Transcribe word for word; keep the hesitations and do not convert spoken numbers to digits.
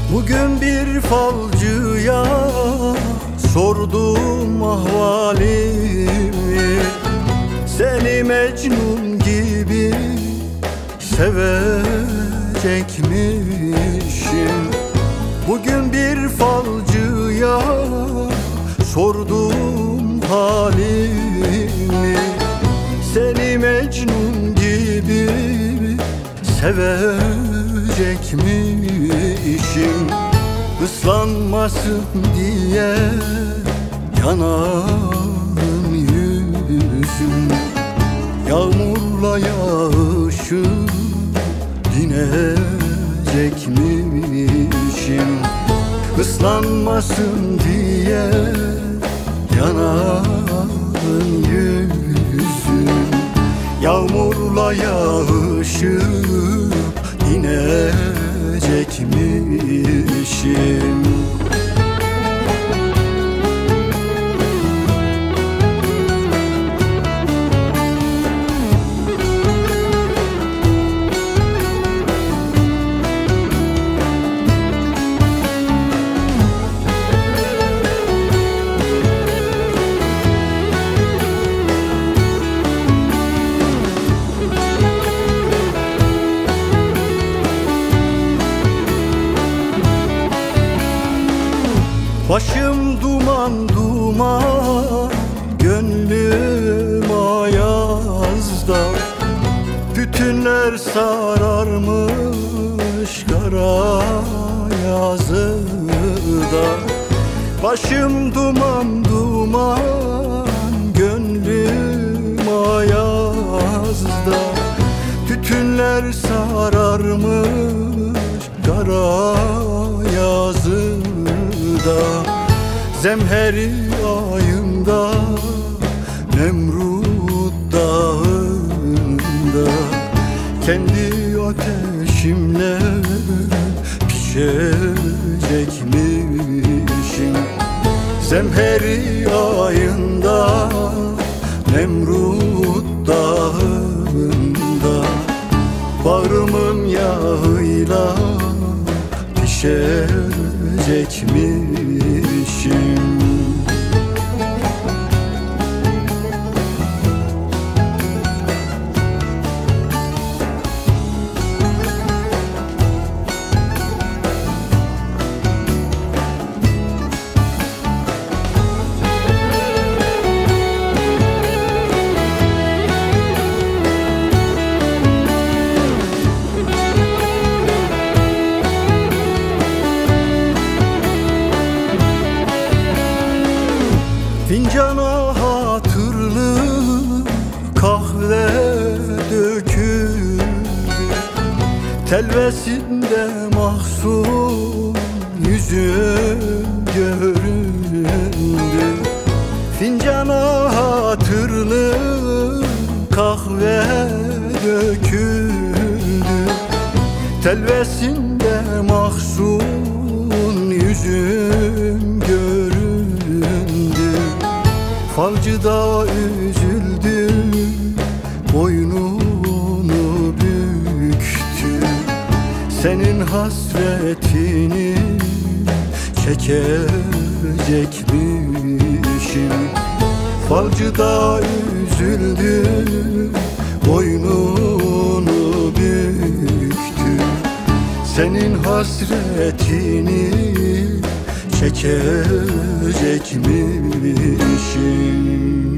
Bugün bir falcıya sordum ahvalimi, seni Mecnun gibi sevecekmişim. Bugün bir falcıya sordum halimi, seni Mecnun gibi sevecekmişim. Islanmasın diye yanarım yüzüm, yağmurla yağışıp dinecekmişim. Islanmasın diye yanarım yüzüm, yağmurla yağışıp dinecekmişim. Başım duman duman, gönlüm ayazda, tütünler sararmış kara yazıda. Başım duman duman, gönlüm ayazda, tütünler sararmış kara yazıda. Zemheri ayında, Nemrut dağında, kendi ateşimle pişecekmişim. Zemheri ayında, Nemrut dağında, bağrımın yağıyla pişecekmişim. Fincana hatırlı kahve döküldü, telvesinde mahzun yüzüm göründü. Fincana hatırlı kahve döküldü, telvesinde mahzun yüzüm göründü. Falcı da üzüldü, boynunu büktü, senin hasretini çekecekmişim. Falcı da üzüldü, boynunu büktü, senin hasretini çekecekmişim.